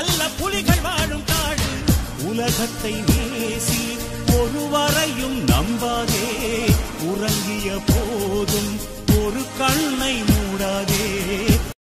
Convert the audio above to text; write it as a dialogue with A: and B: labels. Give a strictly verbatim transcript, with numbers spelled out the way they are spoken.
A: நல்ல புலிகள் வாழும் காடு. உலகத்தை நேசி ஒருவரையும் நம்பாதே, உறங்கிய போதும் ஒரு கண்ணை மூடாதே.